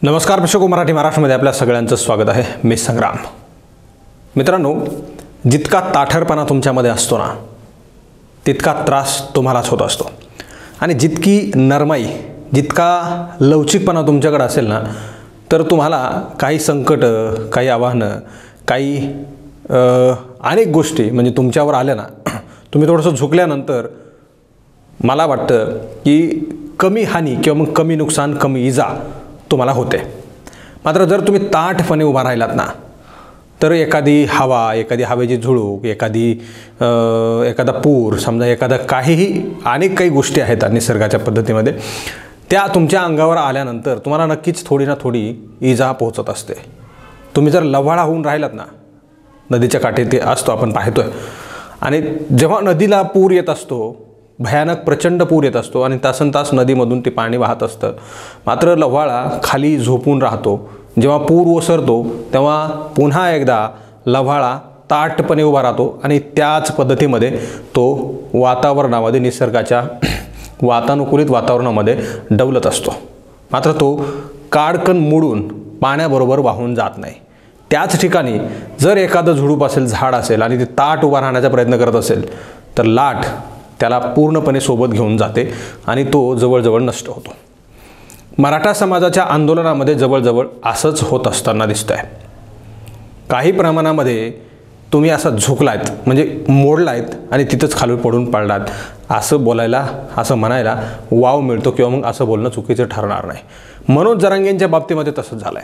नमस्कार प्रेक्षक मराठी महाराष्ट्रामध्ये आपल्या सगळ्यांचं स्वागत आहे। मी संग्राम। मित्रांनो, जितका ताठरपणा तुमच्यामध्ये असतो ना तितका त्रास तुम्हालाच होत असतो आणि जितकी नरमाई जितका लवचिकपणा तुमच्याकडे असेल ना तर तुम्हाला काही संकट काही आव्हानं काही अनेक गोष्टी म्हणजे तुमच्यावर आल्या ना तुम्ही थोडंसं झुकल्यानंतर मला वाटतं की कमी हानी किंवा मग कमी नुकसान कमी इजा तुम्हाला होते। मात्र जर तुम्ही ताठपणे उभा राहिलात ना तर एखादी हवा एखादी हवेची झुळूक एखादा पूर समजा एखादा काहीही अनेक काही गोष्टी आहेत निसर्गाच्या पद्धतीमध्ये त्या तुमच्या अंगावर आल्यानंतर तुम्हाला नक्कीच थोडी ना थोडी इजा पोहोचत असते। तुम्ही जर लव्हाळा होऊन राहिलात ना नदीच्या काठी ते असतो आपण पाहतोय आणि जेव्हा नदीला पूर येत असतो भयानक प्रचंड पूर येत असतो आणि तासनतास नदीमधून ते पाणी वाहत असतं मात्र लव्हाळा खाली झोपून राहतो। जेव्हा पूर ओसरतो तेव्हा पुन्हा एकदा लव्हाळा ताठपणे उभा राहतो आणि त्याच पद्धतीमध्ये तो वातावरणामध्ये निसर्गाच्या वातानुकूलित वातावरणामध्ये डवलत असतो। मात्र तो काडकन मोडून पाण्याबरोबर वाहून जात नाही। त्याच ठिकाणी जर एखादं झुडूप असेल झाड असेल आणि ते ताठ उभा राहण्याचा प्रयत्न करत असेल तर लाट त्याला पूर्णपणे सोबत घेऊन जाते आणि तो जवळजवळ नष्ट होतो। मराठा समाजाच्या आंदोलनामध्ये जवळजवळ असंच होत असताना दिसतंय। काही प्रमाणामध्ये तुम्ही असा झुकलायत म्हणजे मोडलायत आणि तिथंच खाली पडून पडलात असं बोलायला असं म्हणायला वाव मिळतो किंवा मग असं बोलणं चुकीचं ठरणार नाही। मनोज जरांगेंच्या बाबतीमध्ये तसंच झालंय।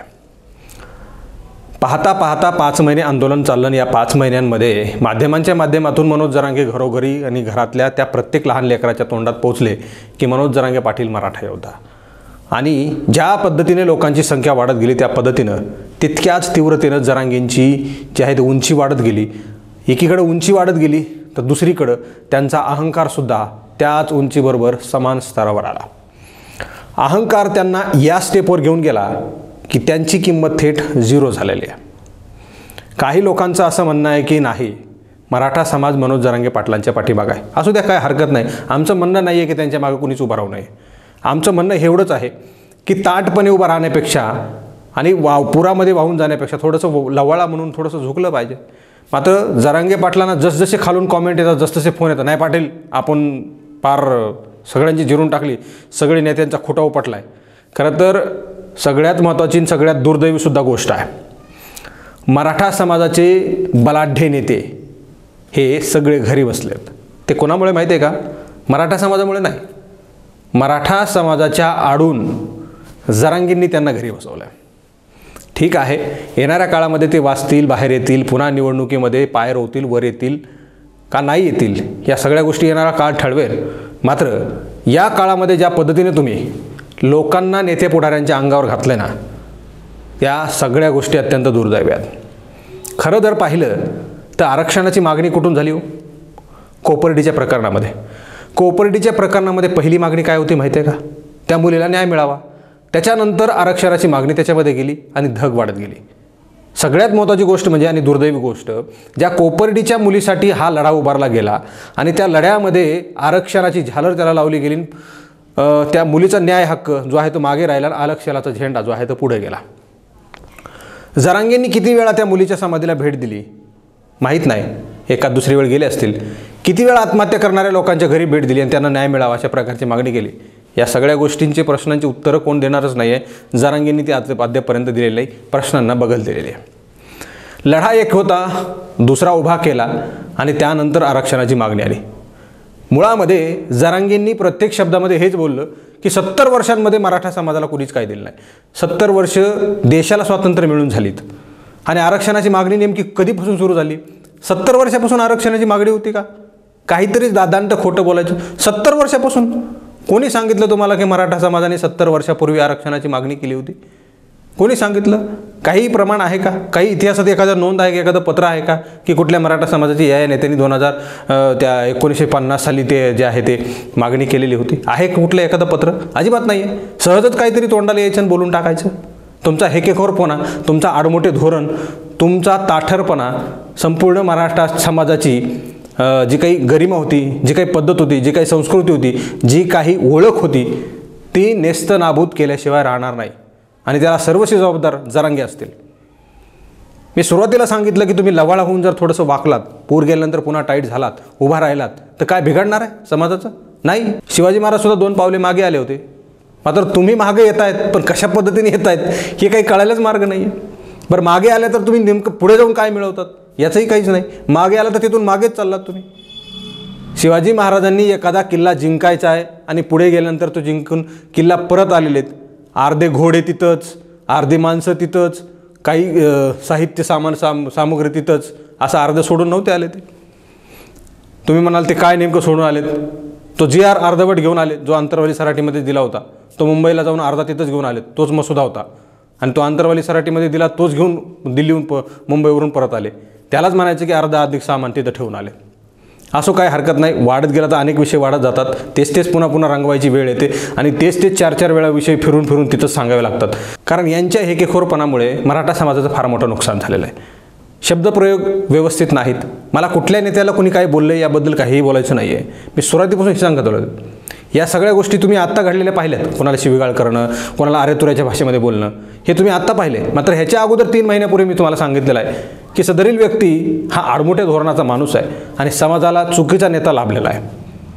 पाहता पाहता 5 महिने आंदोलन चाललं आणि या 5 महिन्यांमध्ये माध्यमांच्या माध्यमातून मनोज जरांगे घरोघरी आणि घरातल्या त्या प्रत्येक लहान लेकराच्या तोंडात पोहोचले की मनोज जरांगे पाटील मराठा योद्धा। आणि ज्या पद्धतीने लोकांची संख्या वाढत गेली त्या पद्धतीनं तितक्याच तीव्रतेनं जरांगेंची जी आहे ती उंची वाढत गेली। एकीकडे उंची वाढत गेली तर दुसरीकडं त्यांचा अहंकारसुद्धा त्याच उंचीबरोबर समान स्तरावर आला। अहंकार त्यांना या स्टेपवर घेऊन गेला की त्यांची किंमत थेट 0 झालेली आहे। काही लोकांचं असं म्हणणं आहे की नाही मराठा समाज मनोज जरांगे पाटलांच्या पाठीमागे आहे। असू द्या, काय हरकत नाही। आमचं म्हणणं नाही आहे की त्यांच्या मागे कुणीच उभं राहू नये। आमचं म्हणणं एवढंच आहे की ताठपणे उभं राहण्यापेक्षा आणि पुरामध्ये वाहून जाण्यापेक्षा थोडंसं लवाळा म्हणून थोडंसं झुकलं पाहिजे। मात्र जरांगे पाटलांना जसजसे खालून कॉमेंट येतात जसजसे फोन येतात नाही पाटील आपण पार सगळ्यांची जिरून टाकली सगळे नेत्यांचा खोटा उपटला आहे। खरं तर सगळ्यात महत्त्वाची आणि सगळ्यात दुर्दैवीसुद्धा गोष्ट आहे मराठा समाजाचे बलाढ्य नेते हे सगळे घरी बसलेत। ते कोणामुळे माहिती आहे का? मराठा समाजामुळे नाही, मराठा समाजाच्या आडून जरांगेंनी त्यांना घरी बसवलं आहे। ठीक आहे, येणाऱ्या काळामध्ये ते वाचतील बाहेर येतील पुन्हा निवडणुकीमध्ये पाय रोवतील वर येतील का नाही येतील या सगळ्या गोष्टी येणारा काळ ठरवेल। मात्र या काळामध्ये ज्या पद्धतीने तुम्ही लोकांना नेते पुढाऱ्यांच्या अंगावर घातले ना त्या सगळ्या गोष्टी अत्यंत दुर्दैवी आहेत। खरं जर पाहिलं तर आरक्षणाची मागणी कुठून झाली हो? कोपर्डीच्या प्रकरणामध्ये। कोपर्डीच्या प्रकरणामध्ये पहिली मागणी काय होती माहिती आहे का? त्या मुलीला न्याय मिळावा। त्याच्यानंतर आरक्षणाची मागणी त्याच्यामध्ये गेली आणि धग वाढत गेली। सगळ्यात महत्त्वाची गोष्ट म्हणजे आणि दुर्दैवी गोष्ट ज्या कोपर्डीच्या मुलीसाठी हा लढा उभारला गेला आणि त्या लढ्यामध्ये आरक्षणाची झालर त्याला लावली गेली। त्या मुलीचा न्याय हक्क जो आहे तो मागे राहिला, आरक्षणाचा झेंडा जो आहे तो पुढे गेला। जरांगेंनी किती वेळा त्या मुलीच्या समाधीला भेट दिली माहीत नाही, एका दुसरी वेळ गेले असतील। किती वेळा आत्महत्या करणाऱ्या लोकांच्या घरी भेट दिली आणि त्यांना न्याय मिळावा अशा प्रकारची मागणी केली। या सगळ्या गोष्टींची प्रश्नांची उत्तरं कोण देणारच नाही आहे। जरांगेंनी ती अद्यापर्यंत दिलेली नाही, प्रश्नांना बगल दिलेली आहे। लढा एक होता दुसरा उभा केला आणि त्यानंतर आरक्षणाची मागणी आली। मुळामध्ये जरांगेंनी प्रत्येक शब्दामध्ये हेच बोललं की 70 वर्षांमध्ये मराठा समाजाला कुणीच काय दिलं नाही। 70 वर्ष देशाला स्वातंत्र्य मिळून झालीत आणि आरक्षणाची मागणी नेमकी कधीपासून सुरू झाली? 70 वर्षापासून आरक्षणाची मागणी होती का? काहीतरी दादांत खोटं बोलायचं। 70 वर्षापासून कोणी सांगितलं तुम्हाला की मराठा समाजाने 70 वर्षापूर्वी आरक्षणाची मागणी केली होती? कोणी सांगितलं? काही प्रमाण आहे का? काही इतिहासात एखादं नोंद आहे का? एखादं पत्र आहे का की कुठल्या मराठा समाजाची या नेत्यांनी 1950 साली ते जे आहे ते मागणी केलेली होती? आहे कुठलं एखादं पत्र? अजिबात नाही आहे। सहजच काहीतरी तोंडाला यायचं आणि बोलून टाकायचं। तुमचा हेकेखोरपणा तुमचा आडमोठे धोरण तुमचा ताठरपणा संपूर्ण मराठा समाजाची जी काही गरिमा होती जी काही पद्धत होती जी काही संस्कृती होती जी काही ओळख होती ती नेस्तनाबूत केल्याशिवाय राहणार नाही। आणि त्याला सर्वस्वी जबाबदार जरांगे असतील. मी सुरुवातीला सांगितलं की तुम्ही लवाळा होऊन जर थोडंसं वाकलात, पूर गेल्यानंतर पुन्हा टाईट झालात, उभा राहिलात, तर काय बिघडणार आहे समाजाचं? नाही. शिवाजी महाराज सुद्धा 2 पावले मागे आले होते. मात्र तुम्ही मागे येत आहेत, पण कशा पद्धतीने येत आहेत हे काही कळायलाच मार्ग नाही आहे. बरं, मागे आल्या तर तुम्ही नेमकं पुढे जाऊन काय मिळवतात याचंही काहीच नाही. मागे आला तर तिथून मागेच चाललात तुम्ही. शिवाजी महाराजांनी एखादा किल्ला जिंकायचा आहे आणि पुढे गेल्यानंतर तो जिंकून किल्ला परत आलेले आहेत. अर्धे घोडे तिथंच, अर्धी माणसं तिथंच, काही साहित्य सामुग्री तिथंच, असं अर्धं सोडून नव्हते आले ते. तुम्ही म्हणाल ते काय नेमकं सोडून आलेत? तो GR अर्धवट घेऊन आले, जो आंतरवाली सराटीमध्ये दिला होता. तो मुंबईला जाऊन अर्धा तिथंच घेऊन आले, तोच मसुदा होता. आणि तो आंतरवाली सराटीमध्ये दिला, तोच घेऊन दिल्लीहून मुंबईवरून परत आले. त्यालाच म्हणायचं की अर्धा अधिक सामान तिथं ठेवून आले. असं काही हरकत नाही. वाढत गेला तर अनेक विषय वाढत जातात. तेच पुन्हा पुन्हा रंगवायची वेळ येते आणि तेच 4-4 वेळा विषय फिरून फिरून तिथंच सांगावे लागतात. कारण यांच्या हेकेखोरपणामुळे मराठा समाजाचं फार मोठं नुकसान झालेलं आहे. शब्दप्रयोग व्यवस्थित नाहीत. मला कुठल्या नेत्याला कुणी काय बोललं याबद्दल काहीही बोलायचं नाही आहे. मी सुरुवातीपासून हे सांगत आलो. या सगळ्या गोष्टी तुम्ही आत्ता घडलेल्या पाहिल्यात. कोणाला शिवीगाळ करणं, कोणाला अरेतुऱ्याच्या भाषेमध्ये बोलणं, हे तुम्ही आत्ता पाहिले. मात्र ह्याच्या अगोदर 3 महिन्यापूर्वी मी तुम्हाला सांगितलेलं आहे की सदरील व्यक्ती हा आडमोठ्या धोरणाचा माणूस आहे आणि समाजाला चुकीचा नेता लाभलेला आहे.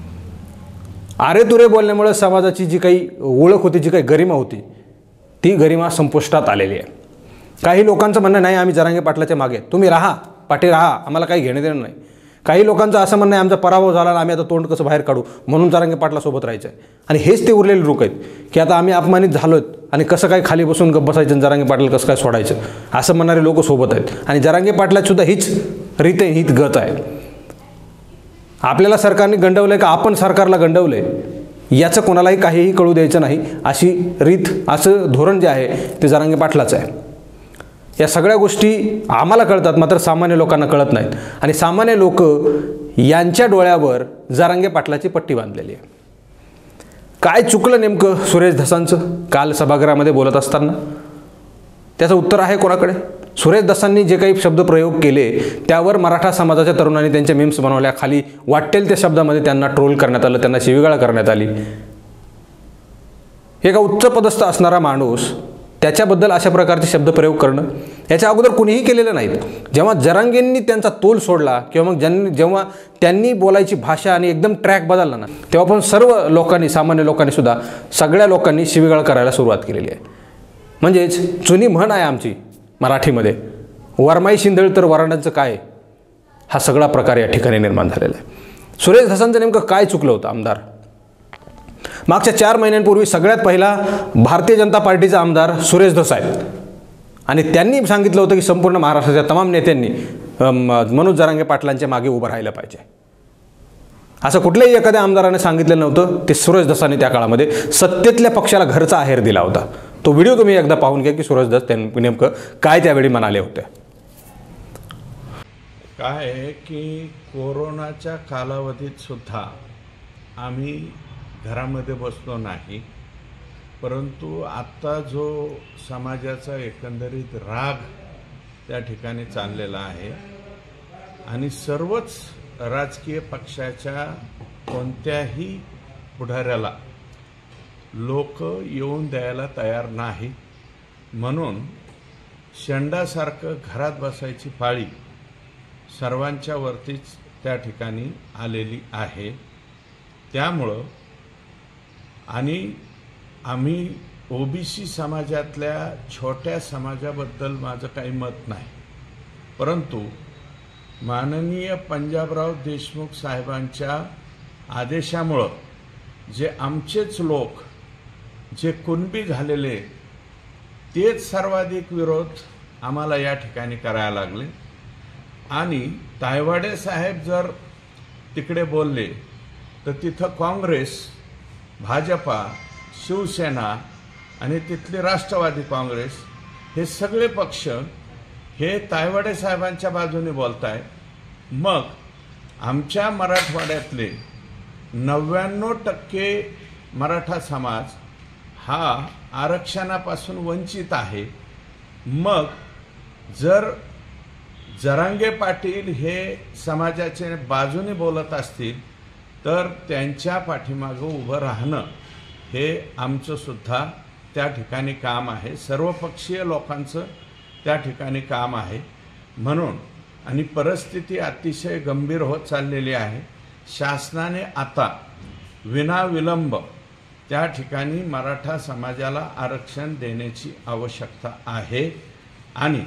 अरेतुरे बोलण्यामुळे समाजाची जी काही ओळख होती, जी काही गरिमा होती, ती गरिमा संपुष्टात आलेली आहे. काही लोकांचं म्हणणं नाही आम्ही जरांगे पाटलाच्या मागे, तुम्ही राहा पाठी राहा, आम्हाला काही घेणं देणं नाही. काही लोकांचं असं म्हणणं आहे आमचा पराभव झाला, आम्ही आता तोंड कसं बाहेर काढू म्हणून जरांगे पाटलासोबत राहायचं आहे. आणि हेच ते उरलेले लोक आहेत की आता आम्ही अपमानित झालोत आणि कसं काय खाली बसून गप्प बसायचं, जरांगे पाटील कसं काय सोडायचं, असं म्हणणारे लोक सोबत आहेत. आणि जरांगे पाटलात सुद्धा हीच रीत आहे, हीच गत आहे. आपल्याला सरकारने गंडवलं आहे का आपण सरकारला गंडवलं आहे याचं कोणालाही काहीही कळू द्यायचं नाही, अशी रीत, असं धोरण जे आहे ते जरांगे पाटलाचं आहे. या सगळ्या गोष्टी आम्हाला कळतात, मात्र सामान्य लोकांना कळत नाहीत. आणि सामान्य लोक यांच्या डोळ्यावर जरांगे पाटलाची पट्टी बांधलेली आहे. काय चुकलं नेमकं सुरेश धसांचं काल सभागृहामध्ये बोलत असताना? त्याचं उत्तर आहे कोणाकडे? सुरेश धसांनी जे काही शब्दप्रयोग केले त्यावर मराठा समाजाच्या तरुणांनी त्यांच्या मीम्स बनवल्या. खाली वाटेल त्या शब्दामध्ये त्यांना ट्रोल करण्यात आलं, त्यांना शिवीगाळ करण्यात आली. एका उच्च पदस्थ असणारा माणूस त्याच्याबद्दल अशा प्रकारचे शब्दप्रयोग करणं याच्या अगोदर कुणीही केलेलं नाहीत. जेव्हा जरांगेंनी त्यांचा तोल सोडला किंवा मग जेव्हा त्यांनी बोलायची भाषा आणि एकदम ट्रॅक बदलला ना, तेव्हा पण सर्व लोकांनी, सामान्य लोकांनी सुद्धा, सगळ्या लोकांनी शिवीगाळ करायला सुरुवात केलेली आहे. म्हणजेच जुनी म्हण आहे आमची मराठीमध्ये, वरमाई शिंदळ तर वरांड्यांचं काय, हा सगळा प्रकार या ठिकाणी निर्माण झालेला आहे. सुरेश धसांचं नेमकं काय चुकलं होतं आमदार? मागच्या 4 महिन्यांपूर्वी सगळ्यात पहिला भारतीय जनता पार्टीचा आमदार सुरेश धस आहेत आणि त्यांनी सांगितलं होतं की संपूर्ण महाराष्ट्राच्या तमाम नेत्यांनी मनोज जरांगे पाटलांच्या मागे उभं राहिलं पाहिजे. असं कुठल्याही एखाद्या आमदाराने सांगितलेलं नव्हतं. ते सुरेश धसांनी त्या काळामध्ये सत्तेतल्या पक्षाला घरचा आहेर दिला होता. तो व्हिडिओ तुम्ही एकदा पाहून घ्या की सुरेश धस त्यांनी नेमकं काय त्यावेळी म्हणाले होते. काय आहे की कोरोनाच्या कालावधीत सुद्धा आम्ही घरामध्ये बसलो नाही, परंतु आत्ता जो समाजाचा एकंदरीत राग त्या ठिकाणी चाललेला आहे आणि सर्वच राजकीय पक्षाच्या कोणत्याही पुढाऱ्याला लोक येऊन द्यायला तयार नाही, म्हणून शेंडासारखं घरात बसायची पाळी सर्वांच्या वरतीच त्या ठिकाणी आलेली आहे. त्यामुळं आणि आम्ही OBC समाजातल्या छोट्या समाजाबद्दल माझं काही मत नाही, परंतु माननीय पंजाबराव देशमुख साहेबांच्या आदेशामुळं जे आमचेच लोक जे कुणबी झालेले तेच सर्वाधिक विरोध आम्हाला या ठिकाणी करायला लागले. आणि तायवाडे साहेब जर तिकडे बोलले तर तिथं काँग्रेस, भाजपा, शिवसेना आणि तिथले राष्ट्रवादी काँग्रेस हे सगळे पक्ष हे तायवाडे साहेबांच्या बाजूने बोलताय. मग आमच्या मराठवाड्यातले 99% मराठा समाज हा आरक्षणापासून वंचित आहे. मग जर जरांगे पाटील हे समाजाच्या बाजूने बोलत असतील तर त्यांच्या पाठीमागं उभं राहणं हे आमचं सुद्धा त्या ठिकाणी काम आहे, सर्वपक्षीय लोकांचं त्या ठिकाणी काम आहे. म्हणून आणि परिस्थिती अतिशय गंभीर होत चाललेली आहे. शासनाने आता विनाविलंब त्या ठिकाणी मराठा समाजाला आरक्षण देण्याची आवश्यकता आहे. आणि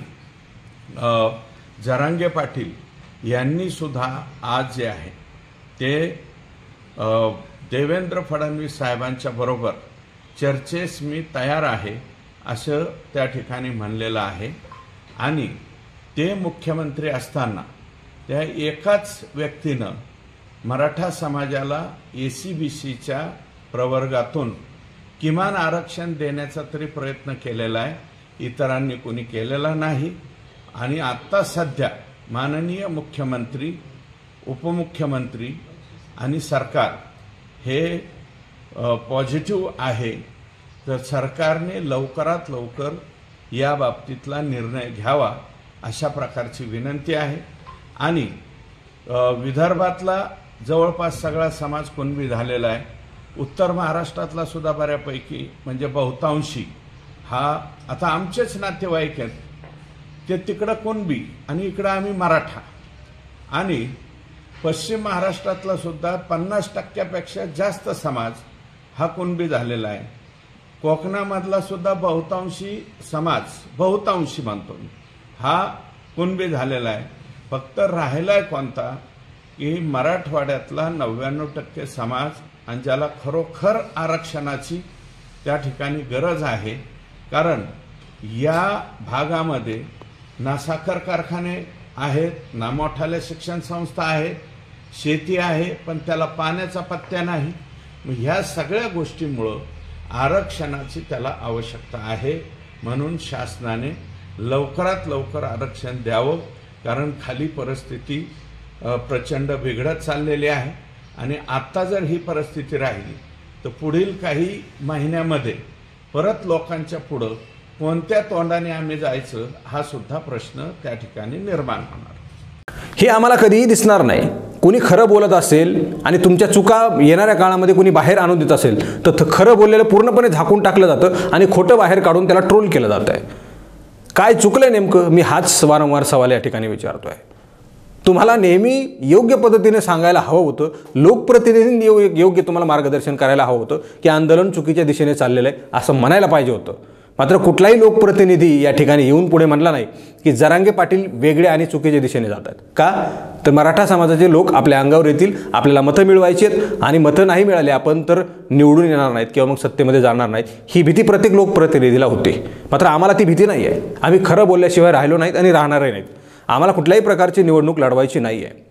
जरांगे पाटील यांनी सुद्धा आज जे आहे ते देवेंद्र फडणवीस साहेबांच्या बरोबर चर्चेस मी तयार आहे असं त्या ठिकाणी म्हणलेलं आहे. आणि ते मुख्यमंत्री असताना त्या एकाच व्यक्तीनं मराठा समाजाला ACBCच्या प्रवर्गातून किमान आरक्षण देण्याचा तरी प्रयत्न केलेला आहे, इतरांनी कोणी केलेला नाही. आणि आत्ता सध्या माननीय मुख्यमंत्री, उपमुख्यमंत्री आणि सरकार हे पॉझिटिव्ह आहे. तर सरकारने लवकरात लवकर या बाबतीतला निर्णय घ्यावा अशा प्रकारची विनंती आहे. आणि विदर्भातला जवळपास सगळा समाज कुणबी झालेला आहे. उत्तर महाराष्ट्रातला सुद्धा बऱ्यापैकी म्हणजे बहुतांशी हा आता आमचेच नातेवाईक आहेत, ते तिकडं कुणबी आणि इकडं आम्ही मराठा. आणि पश्चिम महाराष्ट्रातला सुद्धा 50% जास्त समाज हा कुणबी झालेला आहे. कोकणामधला सुद्धा बहुतांशी समाज, बहुतांशी म्हणतो मी, हा कुणबी झालेला आहे. फक्त राहिलाय कोणता की मराठवाड्यातला 99% समाज, आणि ज्याला खरोखर आरक्षणाची त्या ठिकाणी गरज आहे. कारण या भागामध्ये ना साखर कारखाने आहेत, ना मोठाल्या शिक्षण संस्था आहेत, शेती आहे पण त्याला पाण्याचा पत्त्या नाही. ह्या सगळ्या गोष्टींमुळं आरक्षणाची त्याला आवश्यकता आहे. म्हणून शासनाने लवकरात लवकर आरक्षण द्यावं. कारण खाली परिस्थिती प्रचंड बिघडत चाललेली आहे. आणि आत्ता जर ही परिस्थिती राहिली तर पुढील काही महिन्यामध्ये परत लोकांच्या पुढं कोणत्या तोंडाने आम्ही जायचं हा सुद्धा प्रश्न त्या ठिकाणी निर्माण होणार. हे आम्हाला कधीही दिसणार नाही. कोणी खरं बोलत असेल आणि तुमच्या चुका येणाऱ्या काळामध्ये कोणी बाहेर आणून देत असेल तर खरं बोललेलं पूर्णपणे झाकून टाकलं जातं आणि खोटं बाहेर काढून त्याला ट्रोल केलं जातं आहे. काय चुकलंय नेमकं, मी हाच वारंवार सवाल या ठिकाणी विचारतो आहे. तुम्हाला नेहमी योग्य पद्धतीने सांगायला हवं होतं, लोकप्रतिनिधींनी योग्य तुम्हाला मार्गदर्शन करायला हवं होतं की आंदोलन चुकीच्या दिशेने चाललेलं आहे असं म्हणायला पाहिजे होतं. मात्र कुठलाही लोकप्रतिनिधी या ठिकाणी येऊन पुढे म्हणला नाही की जरांगे पाटील वेगळे आणि चुकीच्या दिशेने जात आहेत. का तर मराठा समाजाचे लोक आपल्या अंगावर येतील, आपल्याला मतं मिळवायची आहेत आणि मतं नाही मिळाली आपण तर निवडून येणार नाहीत किंवा मग सत्तेमध्ये जाणार नाहीत, ही भीती प्रत्येक लोकप्रतिनिधीला होती. मात्र आम्हाला ती भीती नाही आहे. आम्ही खरं बोलल्याशिवाय राहिलो नाहीत आणि राहणारही नाहीत. आम्हाला कुठल्याही प्रकारची निवडणूक लढवायची नाही आहे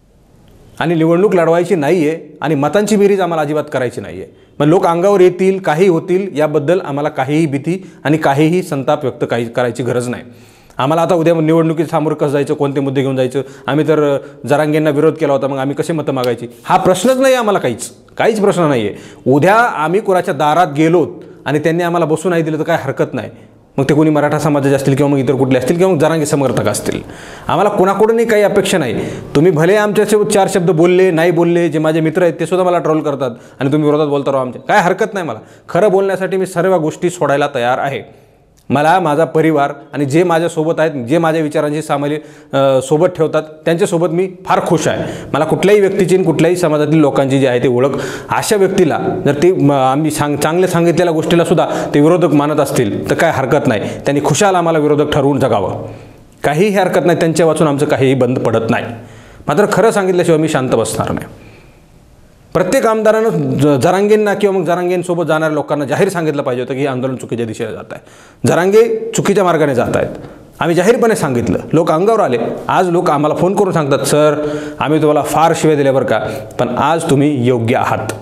आणि निवडणूक लढवायची नाही आहे आणि मतांची बेरीज आम्हाला अजिबात करायची नाही आहे. मग लोक अंगावर येतील, काही होतील, याबद्दल आम्हाला काहीही भीती आणि काहीही संताप व्यक्त करायची गरज नाही. आम्हाला आता उद्या निवडणुकीत सामोरं कसं जायचं, कोणते मुद्दे घेऊन जायचं, आम्ही तर जरांगेंना विरोध केला होता मग आम्ही कसे मतं मागायची, हा प्रश्नच नाही. आम्हाला काहीच प्रश्न नाही आहे. उद्या आम्ही कोणाच्या दारात गेलोत आणि त्यांनी आम्हाला बसू नाही दिलं तर काय हरकत नाही. मग ते कोणी मराठा समाजाचे असतील किंवा मग इतर कुठले असतील किंवा मग जरांगे समर्थक असतील, आम्हाला कोणाकडूनही काही अपेक्षा नाही. तुम्ही भले आमच्यासोबत 4 शब्द बोलले नाही बोलले, जे माझे मित्र आहेत ते सुद्धा मला ट्रोल करतात आणि तुम्ही विरोधात बोलता राहा आमच्या, काय हरकत नाही. मला खरं बोलण्यासाठी मी सर्व गोष्टी सोडायला तयार आहे. मला माझा परिवार आणि जे माझ्यासोबत आहेत, जे माझ्या विचारांची सोबत ठेवतात त्यांच्यासोबत मी फार खुश आहे. मला कुठल्याही व्यक्तीची कुठल्याही समाजातील लोकांची जी आहे ती ओळख, अशा व्यक्तीला जर ते आम्ही चांगले सांगितलेल्या गोष्टीला सुद्धा ते विरोधक मानत असतील तर काय हरकत नाही. त्यांनी खुशाल आम्हाला विरोधक ठरवून जगावं, काहीही हरकत नाही. त्यांच्या वाचून आमचं काहीही बंद पडत नाही. मात्र खरं सांगितल्याशिवाय मी शांत बसणार नाही. प्रत्येक आमदारानं जरांगेंना किंवा मग जरांगेंसोबत जाणाऱ्या लोकांना जाहीर सांगितलं पाहिजे होतं की हे आंदोलन चुकीच्या दिशेने जात आहे, जरांगे चुकीच्या मार्गाने जात आहेत. आम्ही जाहीरपणे सांगितलं, लोक अंगावर आले. आज लोक आम्हाला फोन करून सांगतात, सर आम्ही तुम्हाला फार शिव्या दिल्या बरं का, पण आज तुम्ही योग्य आहात.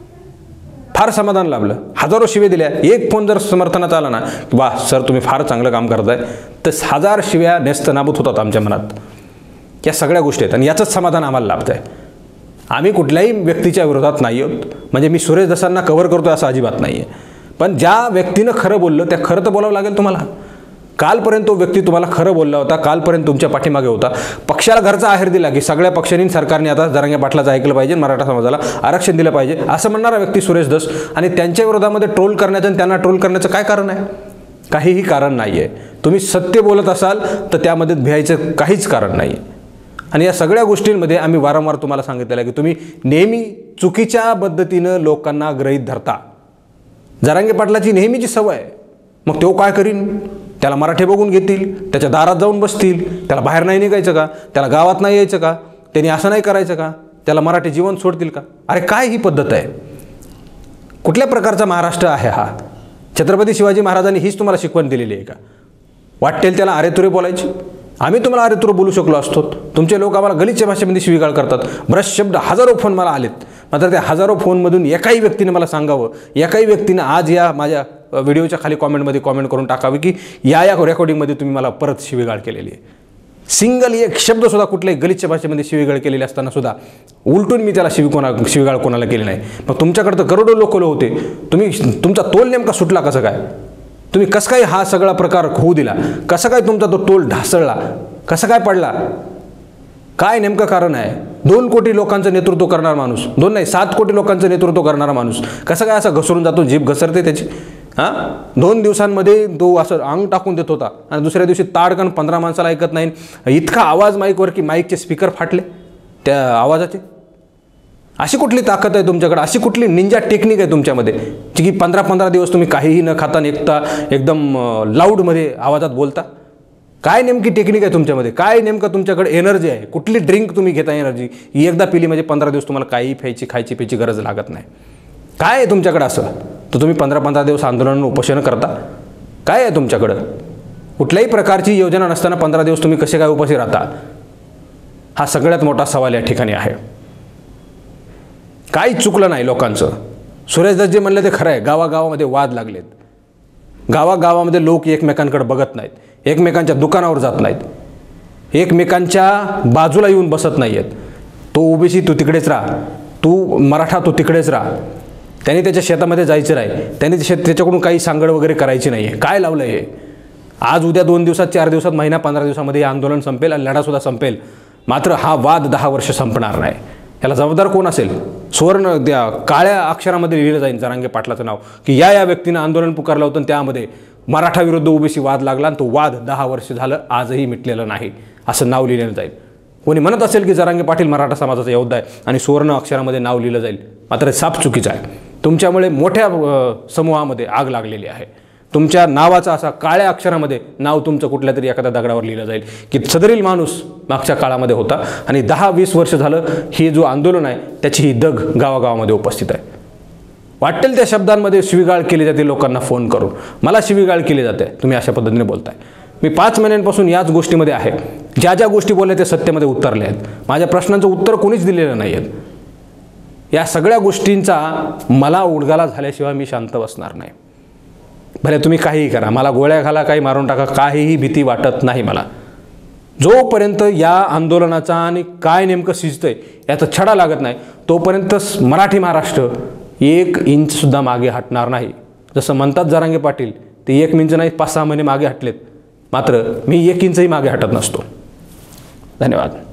फार समाधान लाभलं. हजारो शिव्या दिल्या, एक फोन जर समर्थनाचा आला ना, वा सर तुम्ही फार चांगलं काम करताय, तर 1000 शिव्या नेस्तनाबूत होतात आमच्या मनात. या सगळ्या गोष्टी आहेत आणि याचंच समाधान आम्हाला लाभत आहे. आम्ही कुठल्याही व्यक्तीच्या विरोधात नाही आहोत. म्हणजे मी सुरेश दसांना कव्हर करतो असं अजिबात नाही आहे. पण ज्या व्यक्तीनं खरं बोललं त्या खरं तर बोलावं लागेल तुम्हाला. कालपर्यंत तो व्यक्ती तुम्हाला खरं बोलला होता, कालपर्यंत तुमच्या पाठीमागे होता, पक्षाला घरचा आहेर दिला की सगळ्या पक्षांनी सरकारने आता जरांगे पाटलाचं ऐकलं पाहिजे, मराठा समाजाला आरक्षण दिलं पाहिजे असं म्हणणारा व्यक्ती सुरेश धस, आणि त्यांच्या विरोधामध्ये ट्रोल करण्याचं आणि त्यांना ट्रोल करण्याचं काय कारण आहे? काहीही कारण नाही आहे. तुम्ही सत्य बोलत असाल तर त्यामध्ये भ्यायचं काहीच कारण नाही आहे. आणि या सगळ्या गोष्टींमध्ये आम्ही वारंवार तुम्हाला सांगितलेलं आहे की तुम्ही नेहमी चुकीच्या पद्धतीनं लोकांना गृहीत धरता. जरांगे पाटलाची नेहमीची सवय आहे. मग तो काय करीन? त्याला मराठे बघून घेतील, त्याच्या दारात जाऊन बसतील, त्याला बाहेर नाही निघायचं का, त्याला गावात नाही यायचं का, त्यांनी असं नाही करायचं का, त्याला मराठी जीवन सोडतील का? अरे काय ही पद्धत आहे? कुठल्या प्रकारचा महाराष्ट्र आहे हा? छत्रपती शिवाजी महाराजांनी हीच तुम्हाला शिकवण दिलेली आहे का? वाटेल त्याला अरेतुरे बोलायची? आम्ही तुम्हाला अरेतुरे बोलू शकलो असतो. तुमचे लोक आम्हाला गलिच्छ भाषेमध्ये शिवीगाळ करतात. ब्रश शब्द हजारो फोन मला आलेत, मात्र त्या हजारो फोनमधून एकाही व्यक्तीने मला सांगावं, एकाही व्यक्तीनं आज या माझ्या व्हिडिओच्या खाली कॉमेंटमध्ये कॉमेंट करून टाकावी की या रेकॉर्डिंगमध्ये तुम्ही मला परत शिवीगाळ केलेली आहे. सिंगल एक शब्दसुद्धा कुठल्याही गलिच्छ भाषेमध्ये शिवीगाळ केलेली असताना सुद्धा उलटून मी त्याला शिवीगाळ कोणाला केली नाही. मग तुमच्याकडे तर करोडो लोक होते, तुमचा तोल नेमका सुटला कसं काय? तुम्ही कसं काय हा सगळा प्रकार होऊ दिला? कसं काय तुमचा तो तोल ढासळला? कसं काय पडला? काय नेमकं कारण आहे? 2 कोटी लोकांचं नेतृत्व करणारा माणूस, 2 नाही 7 कोटी लोकांचं नेतृत्व करणारा माणूस कसं काय असं घसरून जातो, जीभ घसरते त्याची? 2 दिवसांमध्ये तो असं अंग टाकून देत होता आणि दुसऱ्या दिवशी ताडकन 15 माणसाला ऐकत नाही. इतका आवाज माईकवर की माईकचे स्पीकर फाटले त्या आवाजाचे. अशी कुठली ताकद आहे तुमच्याकडे? अशी कुठली निंजा टेक्निक आहे तुमच्यामध्ये की 15-15 दिवस तुम्ही काहीही न खाता निघता एकदम लाऊडमध्ये आवाजात बोलता? काय नेमकी टेक्निक आहे तुमच्यामध्ये? काय नेमकं तुमच्याकडे एनर्जी आहे? कुठली ड्रिंक तुम्ही घेता एनर्जी? एकदा पिली म्हणजे 15 दिवस तुम्हाला काही खायची प्यायची गरज लागत नाही. काय आहे तुमच्याकडे असं तर तुम्ही 15-15 दिवस आंदोलन उपोषण करता? काय आहे तुमच्याकडं? कुठल्याही प्रकारची योजना नसताना 15 दिवस तुम्ही कसे काय उपाशी राहता? हा सगळ्यात मोठा सवाल या ठिकाणी आहे. काही चुकलं नाही लोकांचं. सुरेश धस जे म्हणलं ते खरं आहे. गावागावामध्ये वाद लागलेत. गावागावामध्ये लोक एकमेकांकडे बघत नाहीत, एकमेकांच्या दुकानावर जात नाहीत, एकमेकांच्या बाजूला येऊन बसत नाही आहेत. तो ओबीसी तू तिकडेच राहा, तू मराठा तू तिकडेच राहा, त्यांनी त्याच्या शेतामध्ये जायचं नाही, त्यांनी त्याच्याकडून काही सांगड वगैरे करायची नाही आहे. काय लावलं हे? आज उद्या 2 दिवसात 4 दिवसात महिना 15 दिवसामध्ये हे आंदोलन संपेल आणि लढासुद्धा संपेल. मात्र हा वाद 10 वर्ष संपणार नाही. याला जबाबदार कोण असेल? सुवर्ण त्या काळ्या अक्षरामध्ये लिहिलं जाईल जरांगे पाटलाचं नाव की या व्यक्तीनं आंदोलन पुकारलं होतं, त्यामध्ये मराठा विरुद्ध ओबीसी वाद लागला आणि तो वाद 10 वर्ष झालं आजही मिटलेलं नाही असं नाव लिहिलं जाईल. कोणी म्हणत असेल की जरांगे पाटील मराठा समाजाचा योद्धा आहे आणि सुवर्ण अक्षरामध्ये नाव लिहिलं जाईल, मात्र साफ चुकीचं आहे. तुमच्यामुळे मोठ्या समूहामध्ये आग लागलेली आहे. तुमच्या नावाचा असा काळ्या अक्षरामध्ये नाव तुमचं कुठल्या तरी एखाद्या दगडावर लिहिलं जाईल की सदरील माणूस मागच्या काळामध्ये होता आणि 10-20 वर्ष झालं हे जो आंदोलन आहे त्याची ही दग गावागावामध्ये उपस्थित आहे. वाटेल त्या शब्दांमध्ये शिवीगाळ केली जाते. लोकांना फोन करून मला शिवीगाळ केली जाते, तुम्ही अशा पद्धतीने बोलताय. मी 5 महिन्यांपासून याच गोष्टीमध्ये आहे. ज्या ज्या गोष्टी बोलल्या त्या सत्तेमध्ये उतरले आहेत. माझ्या प्रश्नांचं उत्तर कोणीच दिलेलं नाही आहेत. या सगळ्या गोष्टींचा मला उडगाला झाल्याशिवाय मी शांत बसणार नाही. भले तुम्ही काहीही करा, मला गोळ्या घाला, काही मारून टाका, काहीही भीती वाटत नाही मला. जोपर्यंत या आंदोलनाचा आणि काय नेमकं शिजतंय याचा छडा लागत नाही तोपर्यंत मराठी महाराष्ट्र 1 इंचसुद्धा मागे हटणार नाही. जसं म्हणतात जरांगे पाटील ते 1 इंच नाही 5-6 महिने मागे हटलेत, मात्र मी 1 इंचही मागे हटत नसतो. धन्यवाद.